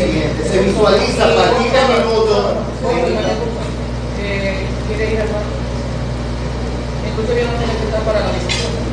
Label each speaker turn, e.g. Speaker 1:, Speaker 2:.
Speaker 1: siguiente, se visualiza a partir del minuto.
Speaker 2: ¿Quiere ir al banco? Escucho que no tiene que estar para la visita.